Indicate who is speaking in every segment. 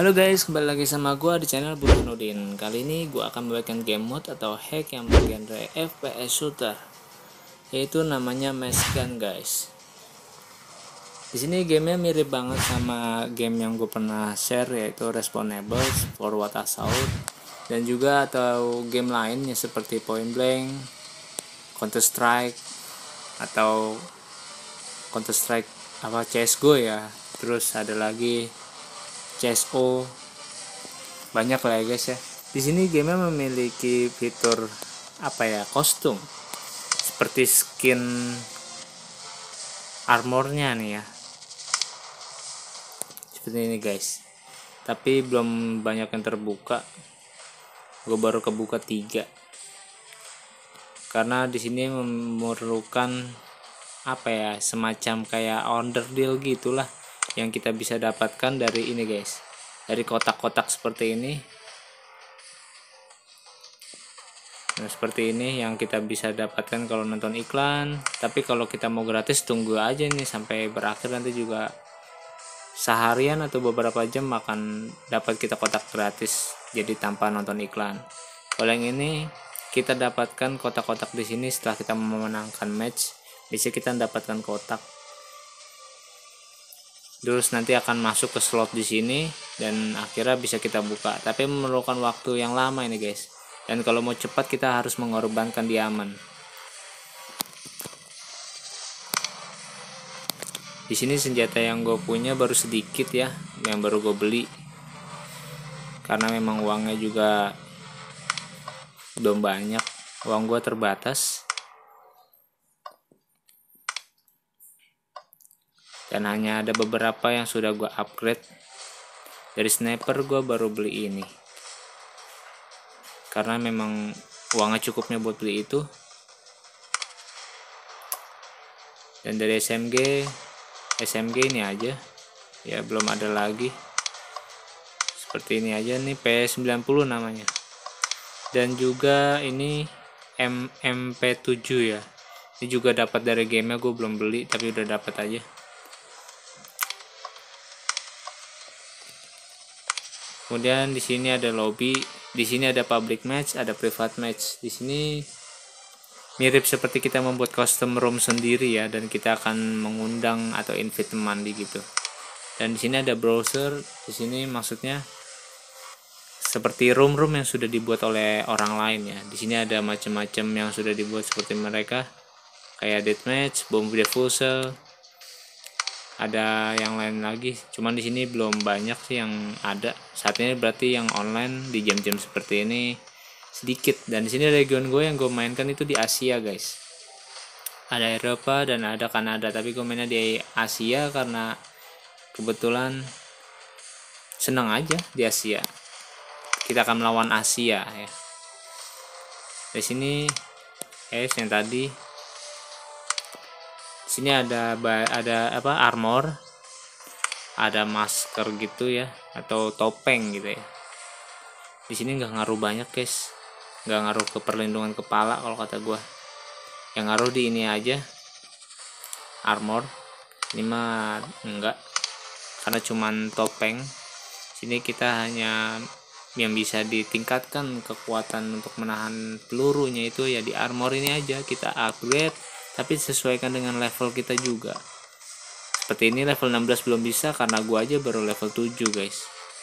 Speaker 1: Halo guys, kembali lagi sama gua di channel Burhanuddin. Kali ini gua akan membagikan game mode atau hack yang bergenre FPS shooter, yaitu namanya Machine Gun guys. Di sini gamenya mirip banget sama game yang gue pernah share, yaitu Respawnables, Forward Assault, dan juga atau game lainnya seperti Point Blank, Counter Strike, atau Counter Strike apa CS:GO ya. Terus ada lagi CS:O, banyak lah ya guys ya. Di sini gamenya memiliki fitur kostum seperti skin armornya nih ya, seperti ini guys. Tapi belum banyak yang terbuka, gue baru kebuka 3 karena di sini memerlukan semacam kayak order deal gitulah yang kita bisa dapatkan dari ini guys, dari kotak-kotak seperti ini. Nah, seperti ini yang kita bisa dapatkan kalau nonton iklan. Tapi kalau kita mau gratis, tunggu aja nih sampai berakhir, nanti juga seharian atau beberapa jam akan dapat kita kotak gratis, jadi tanpa nonton iklan. Kalau yang ini kita dapatkan kotak-kotak di sini setelah kita memenangkan match. Bisa kita mendapatkan kotak, terus nanti akan masuk ke slot di sini dan akhirnya bisa kita buka. Tapi memerlukan waktu yang lama ini guys. Dan kalau mau cepat kita harus mengorbankan diamond. Di sini senjata yang gue punya baru sedikit ya, yang baru gue beli. Karena memang uangnya juga belum banyak, uang gue terbatas. Dan hanya ada beberapa yang sudah gue upgrade. Dari sniper gue baru beli ini, karena memang uangnya cukupnya buat beli itu. Dan dari SMG ini aja ya, belum ada lagi. Seperti ini aja nih, P90 namanya. Dan juga ini MP7 ya, ini juga dapat dari gamenya, gue belum beli tapi udah dapat aja. Kemudian di sini ada lobby, di sini ada public match, ada private match. Di sini mirip seperti kita membuat custom room sendiri ya, dan kita akan mengundang atau invite teman gitu. Dan di sini ada browser, di sini maksudnya seperti room-room yang sudah dibuat oleh orang lain ya. Di sini ada macam-macam yang sudah dibuat seperti mereka, kayak deathmatch, bomb defusal, ada yang lain lagi. Cuman di sini belum banyak sih yang ada saat ini, berarti yang online di jam-jam seperti ini sedikit. Dan di sini region gue yang gue mainkan itu di Asia guys, ada Eropa dan ada Kanada, tapi gue mainnya di Asia karena kebetulan senang aja di Asia. Kita akan melawan Asia ya. Di sini yang tadi, di sini ada armor, ada masker gitu ya, atau topeng gitu ya. Di sini nggak ngaruh banyak guys, nggak ngaruh ke perlindungan kepala kalau kata gue. Yang ngaruh di ini aja, armor. Ini mah enggak, karena cuman topeng. Sini kita hanya yang bisa ditingkatkan kekuatan untuk menahan pelurunya itu ya di armor ini aja. Kita upgrade, tapi sesuaikan dengan level kita juga. Seperti ini level 16 belum bisa karena gua aja baru level 7 guys.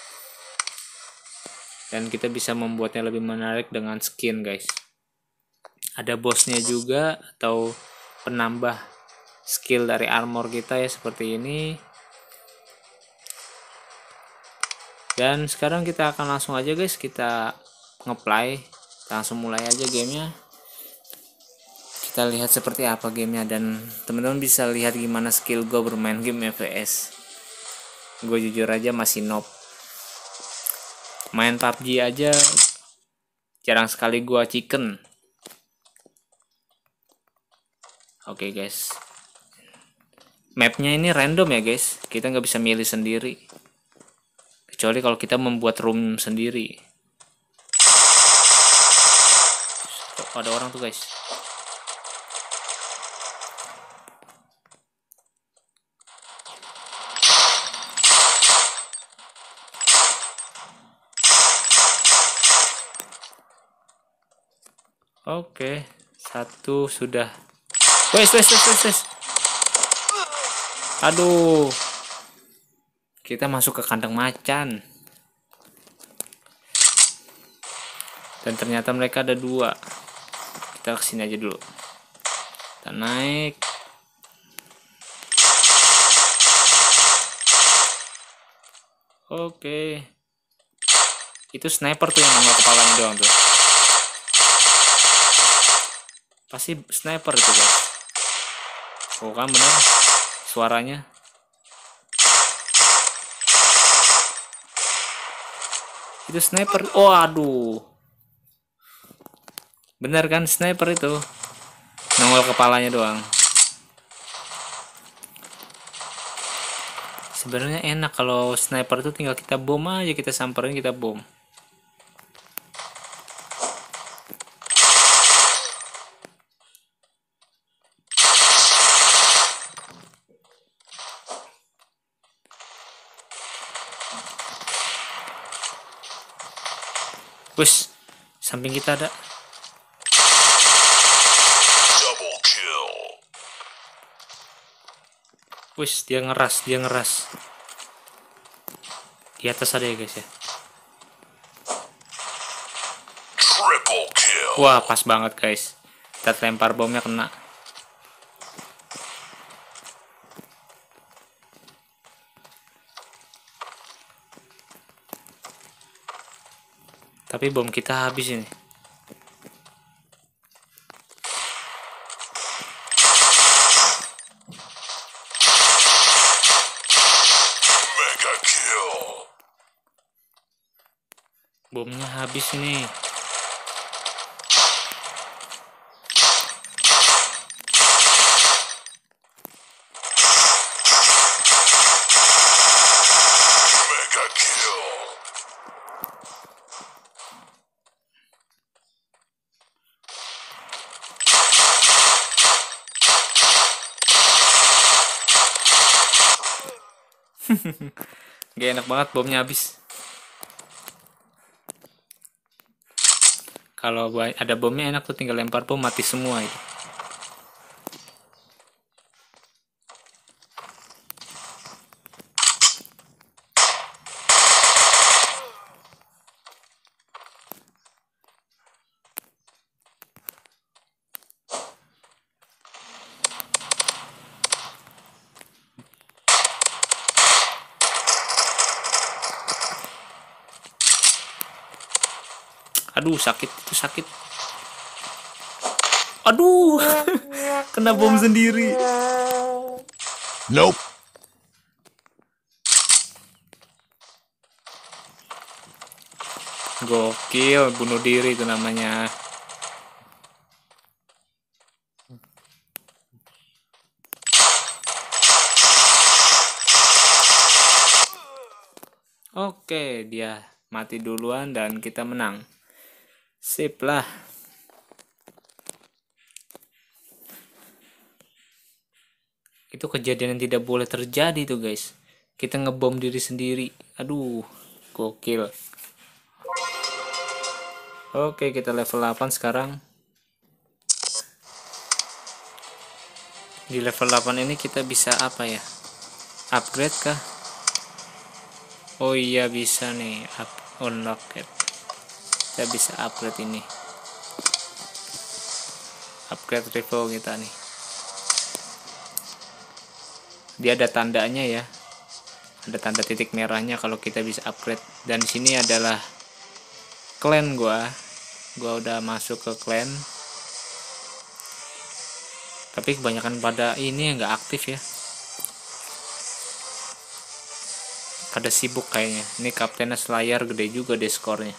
Speaker 1: Dan kita bisa membuatnya lebih menarik dengan skin guys. Ada bosnya juga atau penambah skill dari armor kita ya, seperti ini. Dan sekarang kita akan langsung aja guys, kita ngeplay, langsung mulai aja gamenya. Kita lihat seperti apa gamenya, dan teman-teman bisa lihat gimana skill gue bermain game FPS. Gue jujur aja masih noob, main PUBG aja jarang sekali gue chicken. Oke guys, mapnya ini random ya guys, kita nggak bisa milih sendiri, kecuali kalau kita membuat room sendiri. Oh, ada orang tuh guys. Oke, satu sudah. Wes. Aduh, kita masuk ke kandang macan. Dan ternyata mereka ada 2. Kita kesini aja dulu. Kita naik. Oke. Itu sniper tuh yang nongol kepalanya doang tuh. Pasti sniper itu guys. Oh kan bener suaranya. Itu sniper. Oh aduh. Bener kan sniper itu. Nongol kepalanya doang. Sebenarnya enak kalau sniper itu tinggal kita bom aja, kita samperin, kita bom. Wes, samping kita ada.
Speaker 2: Double kill.
Speaker 1: Wes, dia ngeras. Di atas ada ya guys ya.
Speaker 2: Triple kill.
Speaker 1: Wah, pas banget guys. Kita lempar bomnya kena. Tapi bom kita habis ini.
Speaker 2: Mega kill.
Speaker 1: Bomnya habis ini.
Speaker 2: Mega kill.
Speaker 1: Gak enak banget bomnya habis. Kalau ada bomnya enak tuh, tinggal lempar bom mati semua itu. Aduh, sakit itu sakit. Aduh, kena bom sendiri.
Speaker 2: Nope.
Speaker 1: Gokil, bunuh diri itu namanya. Oke, dia mati duluan dan kita menang. Sip lah. Itu kejadian yang tidak boleh terjadi tuh guys. Kita ngebom diri sendiri. Aduh, gokil. Oke, kita level 8 sekarang. Di level 8 ini kita bisa apa ya? Upgrade kah? Oh iya bisa nih, unlock it. Kita bisa upgrade ini. Upgrade rifle kita nih. Dia ada tandanya ya. Ada tanda titik merahnya kalau kita bisa upgrade. Dan di sini adalah clan gua. Gua udah masuk ke clan. Tapi kebanyakan pada ini yang nggak aktif ya. Pada sibuk kayaknya. Ini kaptennya Slayer gede juga deh skornya.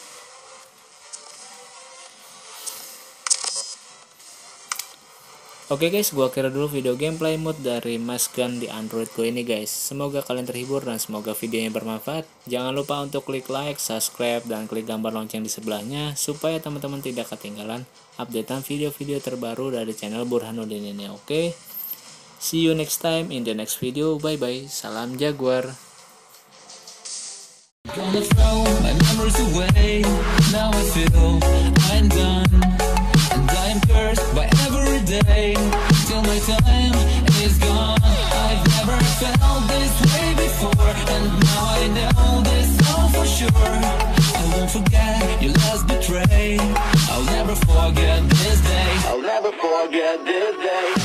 Speaker 1: Oke guys, gua kira dulu video gameplay mode dari Mas Gun di Android gue ini guys. Semoga kalian terhibur dan semoga videonya bermanfaat. Jangan lupa untuk klik like, subscribe, dan klik gambar lonceng di sebelahnya supaya teman-teman tidak ketinggalan updatean video-video terbaru dari channel Burhanuddin ini. Oke, see you next time in the next video. Bye bye. Salam Jaguar.
Speaker 3: Gonna throw my memories away. Now I feel I'm done. am cursed by every day till my time is gone. I've never felt this way before, and now I know this all for sure. I won't forget your last betray. I'll never forget this day. I'll never forget this day.